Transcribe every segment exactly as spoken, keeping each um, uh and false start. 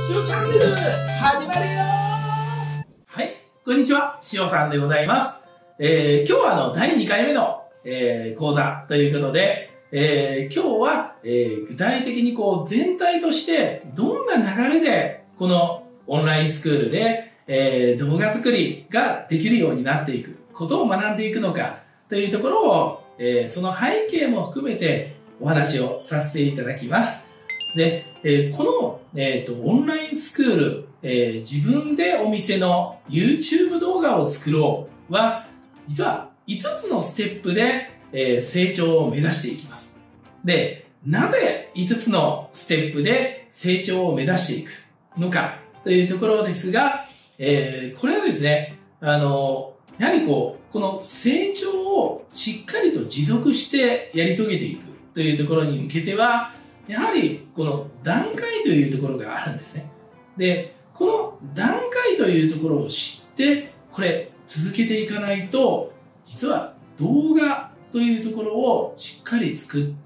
しおチャンネル始まるよ。はい、こんにちは、しおさんでございます。えー、今日はあのだいにかいめの、えー、講座ということで、えー、今日は、えー、具体的にこう全体としてどんな流れでこのオンラインスクールで、えー、動画作りができるようになっていくことを学んでいくのかというところを、えー、その背景も含めてお話をさせていただきます。で、えー、この、えーと、オンラインスクール、えー、自分でお店の YouTube 動画を作ろうは、実はいつつのステップで、えー、成長を目指していきます。で、なぜいつつのステップで成長を目指していくのかというところですが、えー、これはですね、あの、やはりこう、この成長をしっかりと持続してやり遂げていくというところに向けては、やはりこの段階というところがあるんですね。で、この段階というところを知って、これ続けていかないと、実は動画というところをしっかり作って、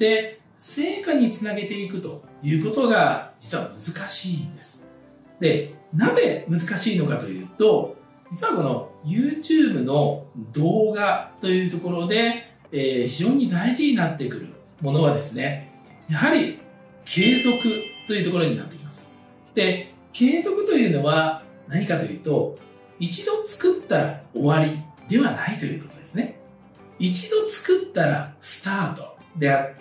成果につなげていくということが実は難しいんです。で、なぜ難しいのかというと、実はこの YouTube の動画というところで、えー、非常に大事になってくるものはですね、やはり継続というところになってきます。で、継続というのは何かというと、一度作ったら終わりではないということですね。一度作ったらスタートであって、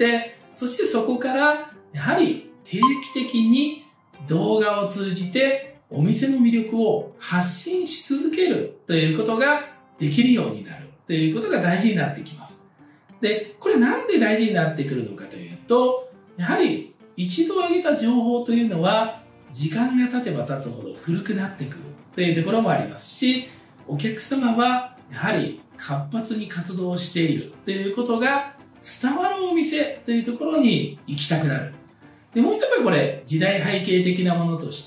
そしてそこからやはり定期的に動画を通じてお店の魅力を発信し続けるということができるようになるということが大事になってきます。で、これなんで大事になってくるのかというと、やはり一度上げた情報というのは時間が経てば経つほど古くなってくるというところもありますし、お客様はやはり活発に活動しているということが伝わるお店というところに行きたくなる。で、もう一つはこれ時代背景的なものとして、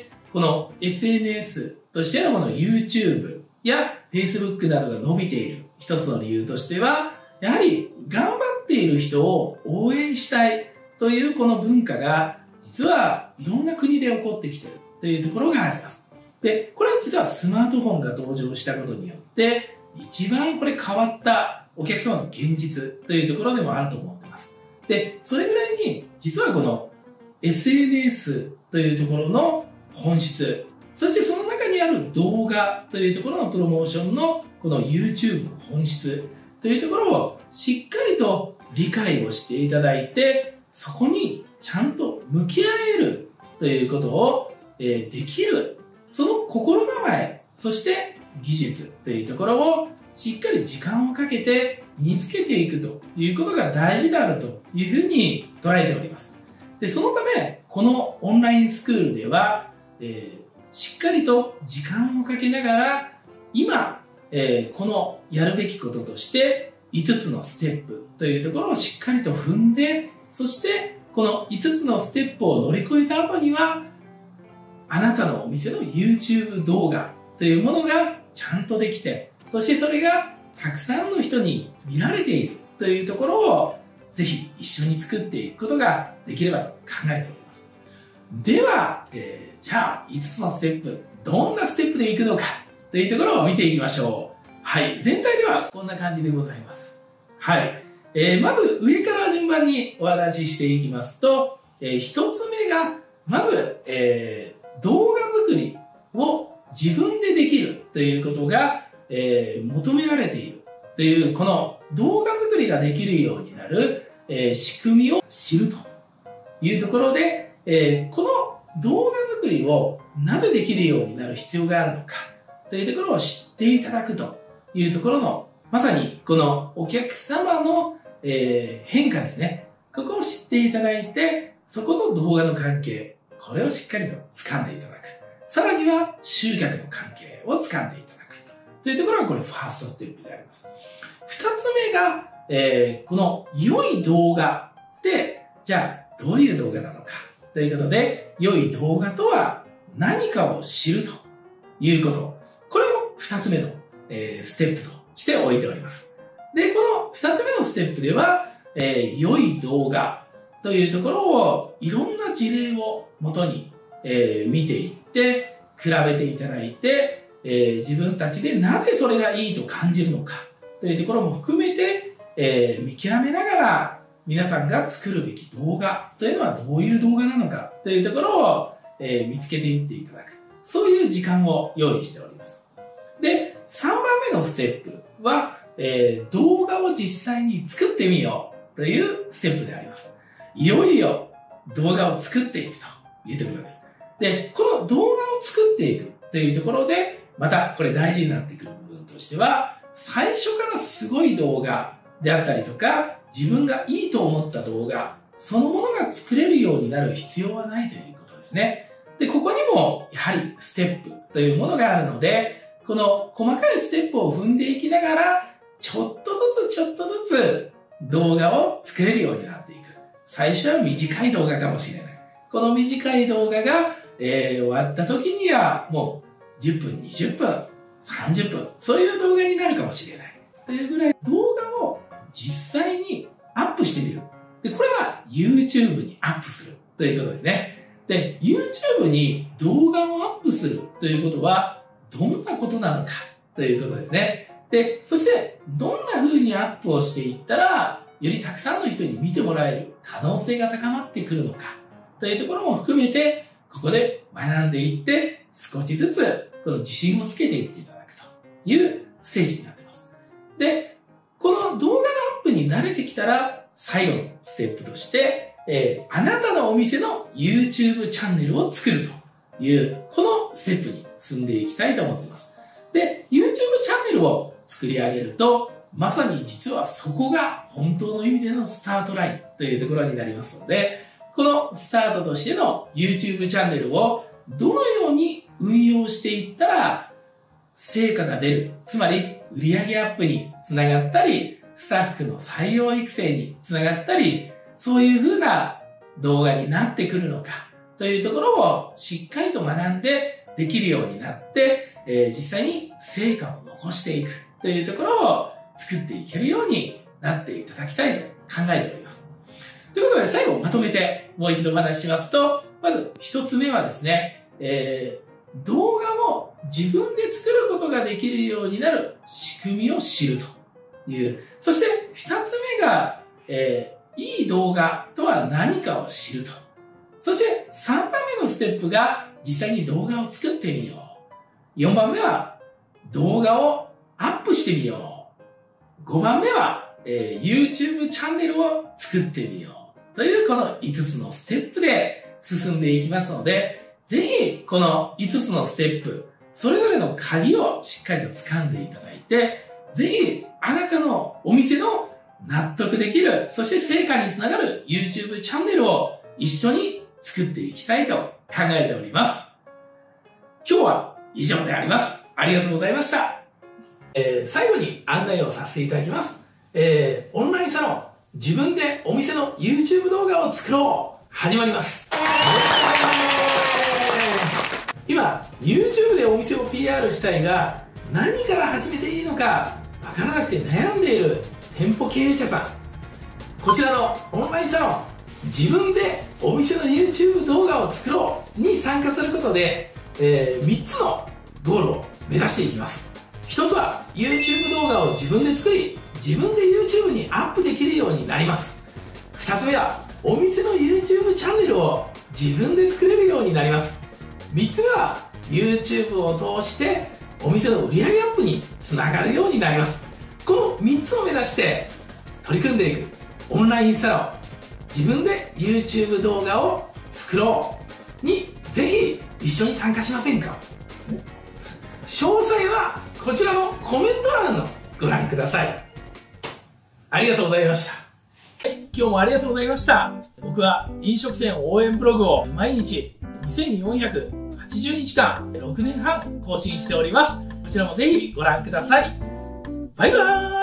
この エスエヌエス としてのこの YouTube や Facebook などが伸びている一つの理由としては、やはり頑張っている人を応援したいというこの文化が実はいろんな国で起こってきているというところがあります。で、これは実はスマートフォンが登場したことによって一番これ変わったお客様の現実というところでもあると思っています。で、それぐらいに実はこの エスエヌエス というところの本質、そしてその中にある動画というところのプロモーションのこの YouTube の本質というところをしっかりと理解をしていただいて、そこにちゃんと向き合えるということを、えー、できる、その心構え、そして技術というところをしっかり時間をかけて身につけていくということが大事であるというふうに捉えております。で、そのため、このオンラインスクールでは、えー、しっかりと時間をかけながら、今、えー、このやるべきこととして、いつつのステップというところをしっかりと踏んで、そしてこのいつつのステップを乗り越えた後には、あなたのお店の YouTube 動画というものがちゃんとできて、そしてそれがたくさんの人に見られているというところをぜひ一緒に作っていくことができればと考えております。では、えー、じゃあいつつのステップ、どんなステップでいくのかというところを見ていきましょう。はい。全体ではこんな感じでございます。はい。えー、まず上から順番にお話ししていきますと、えー、一つ目が、まず、えー、動画作りを自分でできるということが、えー、求められているという、この動画作りができるようになる、えー、仕組みを知るというところで、えー、この動画作りをなぜできるようになる必要があるのかというところを知っていただくというところの、まさにこのお客様の、えー、変化ですね。ここを知っていただいて、そこと動画の関係、これをしっかりと掴んでいただく。さらには集客の関係を掴んでいただく。というところがこれファーストステップであります。二つ目が、えー、この良い動画で、じゃあどういう動画なのかということで、良い動画とは何かを知るということ。これを二つ目の、えー、ステップとして置いております。で、この二つ目のステップでは、えー、良い動画というところをいろんな事例をもとに、 えー、見ていって、比べていただいて、えー、自分たちでなぜそれがいいと感じるのかというところも含めて、えー、見極めながら皆さんが作るべき動画というのはどういう動画なのかというところを、えー、見つけていっていただく。そういう時間を用意しております。で、さんばんめのステップは、えー、動画を実際に作ってみようというステップであります。いよいよ動画を作っていくというところです。で、この動画を作っていくというところで、またこれ大事になってくる部分としては、最初からすごい動画であったりとか、自分がいいと思った動画、そのものが作れるようになる必要はないということですね。で、ここにもやはりステップというものがあるので、この細かいステップを踏んでいきながら、ちょっとずつちょっとずつ動画を作れるようになっていく。最初は短い動画かもしれない。この短い動画が、えー、終わった時にはもうじゅっぷん、にじゅっぷん、さんじゅっぷん、そういう動画になるかもしれない。というぐらい動画を実際にアップしてみる。で、これは YouTube にアップするということですね。で、YouTube に動画をアップするということはどんなことなのかということですね。で、そしてどんな風にアップをしていったらよりたくさんの人に見てもらえる可能性が高まってくるのかというところも含めてここで学んでいって少しずつこの自信をつけていっていただくというステージになっています。で、この動画のアップに慣れてきたら最後のステップとして、えー、あなたのお店の YouTube チャンネルを作るというこのステップに進んでいきたいと思っています。で、YouTube チャンネルを作り上げるとまさに実はそこが本当の意味でのスタートラインというところになりますので、このスタートとしての YouTube チャンネルをどのように運用していったら成果が出る。つまり売上アップにつながったり、スタッフの採用育成につながったり、そういう風な動画になってくるのかというところをしっかりと学んでできるようになって、えー、実際に成果を残していくというところを作っていけるようになっていただきたいと考えております。ということで最後まとめてもう一度お話ししますと、まず一つ目はですね、えー、動画を自分で作ることができるようになる仕組みを知るという。そして二つ目が、えー、いい動画とは何かを知ると。そして三番目のステップが実際に動画を作ってみよう。四番目は動画をアップしてみよう。ごばんめは、えー、YouTube チャンネルを作ってみよう。というこのいつつのステップで進んでいきますので、ぜひこのいつつのステップ、それぞれの鍵をしっかりと掴んでいただいて、ぜひあなたのお店の納得できる、そして成果につながる YouTube チャンネルを一緒に作っていきたいと考えております。今日は以上であります。ありがとうございました。えー、最後に案内をさせていただきます。えー、オンラインサロン、自分でお店の YouTube 動画を作ろう、始まります。今、YouTube でお店を ピーアール したいが、何から始めていいのかわからなくて悩んでいる店舗経営者さん、こちらのオンラインサロン、自分でお店の YouTube 動画を作ろうに参加することで、えー、みっつのゴールを目指していきます。ひとつは YouTube 動画を自分で作り、自分で YouTube にアップできるようになります。ふたつめはお店の YouTube チャンネルを自分で作れるようになります。みっつめは YouTube を通してお店の売上アップにつながるようになります。このみっつを目指して取り組んでいくオンラインサロン、自分で YouTube 動画を作ろうにぜひ一緒に参加しませんか？詳細はこちらのコメント欄をご覧ください。ありがとうございました。はい、今日もありがとうございました。僕は飲食店応援ブログを毎日にせんよんひゃくはちじゅうにちかんろくねんはん更新しております。こちらもぜひご覧ください。バイバーイ。